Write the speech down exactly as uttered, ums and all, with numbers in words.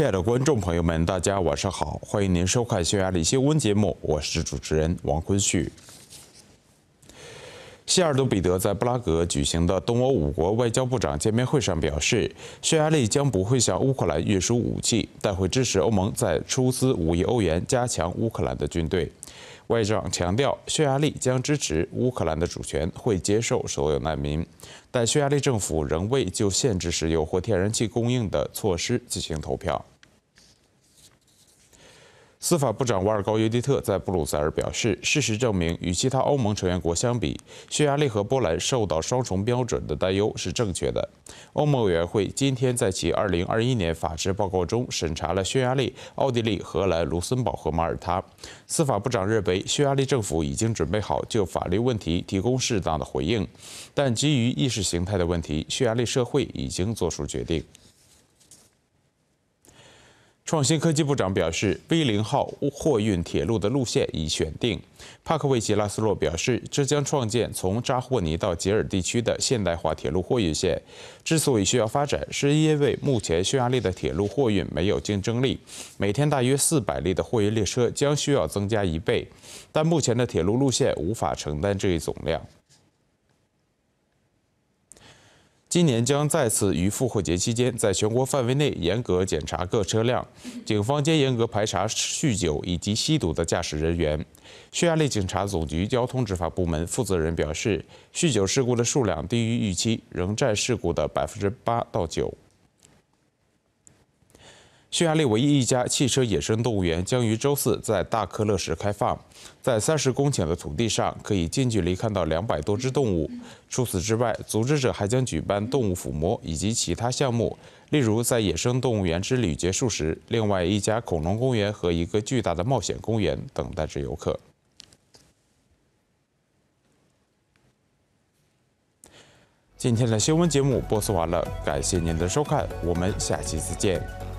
亲爱的观众朋友们，大家晚上好，欢迎您收看匈牙利新闻节目，我是主持人王坤旭。希尔德彼得在布拉格举行的东欧五国外交部长见面会上表示，匈牙利将不会向乌克兰运输武器，但会支持欧盟在出资五亿欧元加强乌克兰的军队。外长强调，匈牙利将支持乌克兰的主权，会接受所有难民，但匈牙利政府仍未就限制石油或天然气供应的措施进行投票。司法部长瓦尔高约迪特在布鲁塞尔表示，事实证明，与其他欧盟成员国相比，匈牙利和波兰受到双重标准的担忧是正确的。欧盟委员会今天在其二零二一年法治报告中审查了匈牙利、奥地利、荷兰、卢森堡和马耳他。司法部长认为，匈牙利政府已经准备好就法律问题提供适当的回应，但基于意识形态的问题，匈牙利社会已经做出决定。创新科技部长表示 ，V 零号货运铁路的路线已选定。帕克维奇拉斯洛表示，这将创建从扎霍尼到杰尔地区的现代化铁路货运线。之所以需要发展，是因为目前匈牙利的铁路货运没有竞争力，每天大约四百列的货运列车将需要增加一倍，但目前的铁路路线无法承担这一总量。今年将再次于复活节期间在全国范围内严格检查各车辆，警方将严格排查酗酒以及吸毒的驾驶人员。匈牙利警察总局交通执法部门负责人表示，酗酒事故的数量低于预期，仍占事故的百分之八到九。匈牙利唯一一家汽车野生动物园将于周四在大克勒市开放，在三十公顷的土地上，可以近距离看到两百多只动物。除此之外，组织者还将举办动物抚摸以及其他项目，例如在野生动物园之旅结束时，另外一家恐龙公园和一个巨大的冒险公园等待着游客。今天的新闻节目播送完了，感谢您的收看，我们下期再见。